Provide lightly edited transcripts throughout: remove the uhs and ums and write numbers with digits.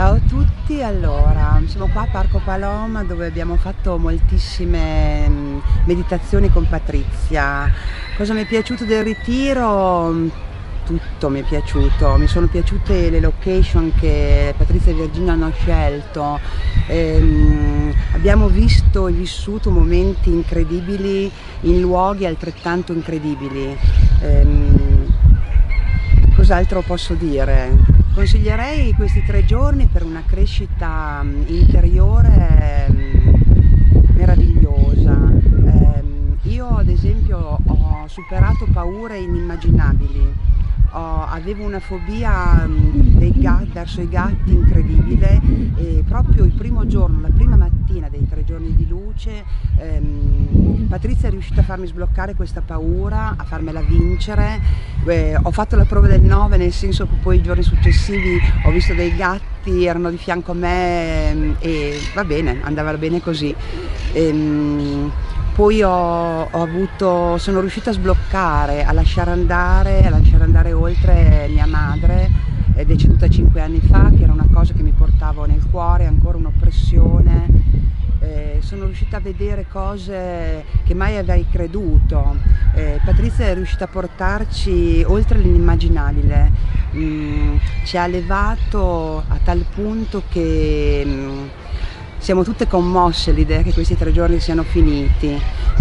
Ciao a tutti, allora siamo qua a Parco Paloma dove abbiamo fatto moltissime meditazioni con Patrizia. Cosa mi è piaciuto del ritiro? Tutto mi è piaciuto, mi sono piaciute le location che Patrizia e Virginia hanno scelto. Abbiamo visto e vissuto momenti incredibili in luoghi altrettanto incredibili. Cos'altro posso dire? Consiglierei questi 3 giorni per una crescita interiore meravigliosa. Io ad esempio ho superato paure inimmaginabili. Avevo una fobia verso i gatti incredibile, e proprio il primo giorno, la prima mattina dei 3 giorni di luce, Patrizia è riuscita a farmi sbloccare questa paura, a farmela vincere. Ho fatto la prova del 9, nel senso che poi i giorni successivi ho visto dei gatti, erano di fianco a me e va bene, andava bene così. Poi sono riuscita a sbloccare, a lasciare andare oltre mia madre, deceduta 5 anni fa, che era una cosa che mi portavo nel cuore, ancora un'oppressione. Sono riuscita a vedere cose che mai avrei creduto. Patrizia è riuscita a portarci oltre l'inimmaginabile, ci ha elevato a tal punto che siamo tutte commosse all'idea che questi 3 giorni siano finiti.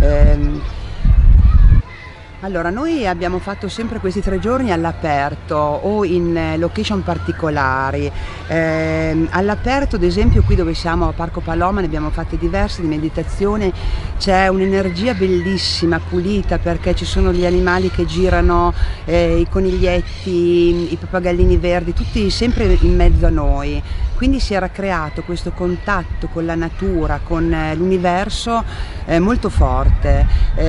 Allora, noi abbiamo fatto sempre questi 3 giorni all'aperto o in location particolari. All'aperto, ad esempio, qui dove siamo a Parco Paloma, ne abbiamo fatte diverse di meditazione. C'è un'energia bellissima, pulita, perché ci sono gli animali che girano, i coniglietti, i pappagallini verdi, tutti sempre in mezzo a noi. Quindi si era creato questo contatto con la natura, con l'universo molto forte.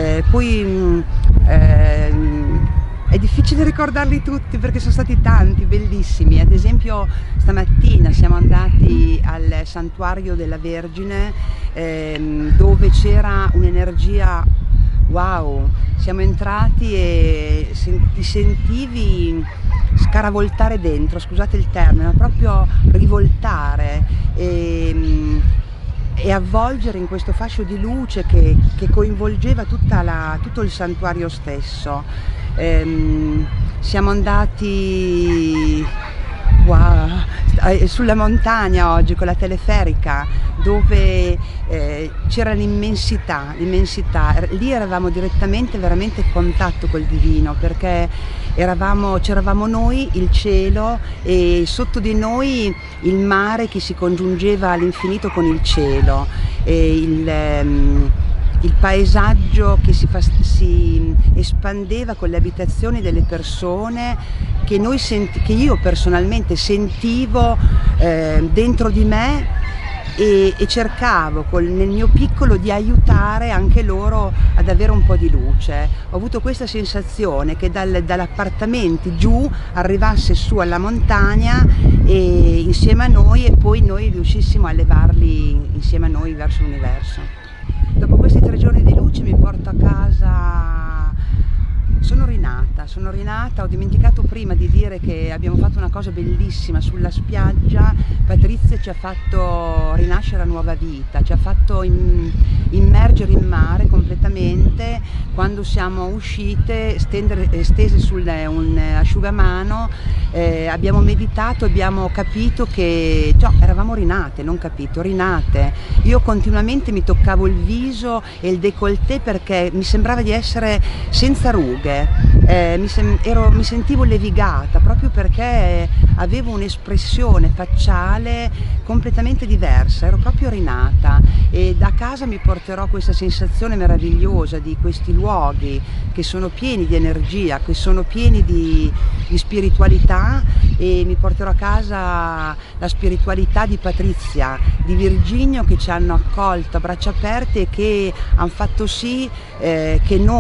È difficile ricordarli tutti perché sono stati tanti, bellissimi. Ad esempio stamattina siamo andati al Santuario della Vergine, dove c'era un'energia wow. Siamo entrati e ti sentivi scaravoltare dentro, scusate il termine, ma proprio rivoltare e avvolgere in questo fascio di luce che coinvolgeva tutto il santuario stesso. Siamo andati sulla montagna oggi con la teleferica, dove c'era l'immensità, lì eravamo direttamente veramente in contatto col divino, perché c'eravamo noi, il cielo, e sotto di noi il mare che si congiungeva all'infinito con il cielo, e il paesaggio che si espandeva con le abitazioni delle persone che io personalmente sentivo dentro di me, e cercavo nel mio piccolo di aiutare anche loro ad avere un po' di luce. Ho avuto questa sensazione che dall'appartamento giù arrivasse su alla montagna e insieme a noi, e poi noi riuscissimo a levarli insieme a noi verso l'universo. Dopo questi 3 giorni di luce mi porto a casa, sono rinata, ho dimenticato prima di dire che abbiamo fatto una cosa bellissima sulla spiaggia. Patrizia ci ha fatto rinascere a nuova vita, ci ha fatto immergere in mare completamente. Quando siamo uscite, stese su un asciugamano, abbiamo meditato, abbiamo capito che eravamo rinate, non capito, rinate. Io continuamente mi toccavo il viso e il décolleté perché mi sembrava di essere senza rughe. Mi sentivo levigata proprio perché avevo un'espressione facciale completamente diversa, ero proprio rinata, e da casa mi porterò questa sensazione meravigliosa di questi luoghi che sono pieni di energia, che sono pieni di spiritualità, e mi porterò a casa la spiritualità di Patrizia, di Virginio, che ci hanno accolto a braccia aperte e che hanno fatto sì che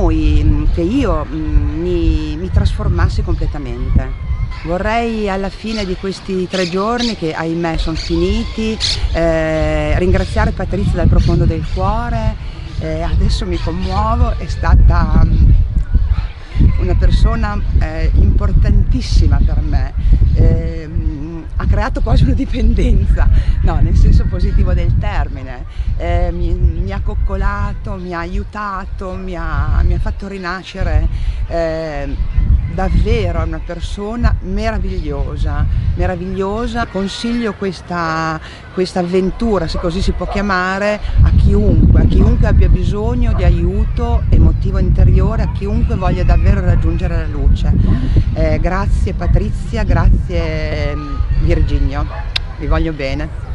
io mi trasformassi completamente. Vorrei alla fine di questi 3 giorni, che ahimè sono finiti, ringraziare Patrizia dal profondo del cuore. Adesso mi commuovo, è stata una persona importantissima per me. ha creato quasi una dipendenza, no, nel senso positivo del termine. Mi ha coccolato, mi ha aiutato, mi ha fatto rinascere. Davvero è una persona meravigliosa, meravigliosa. Consiglio questa avventura, se così si può chiamare, a chiunque abbia bisogno di aiuto emotivo interiore, a chiunque voglia davvero raggiungere la luce. Grazie Patrizia, grazie Virginio, vi voglio bene.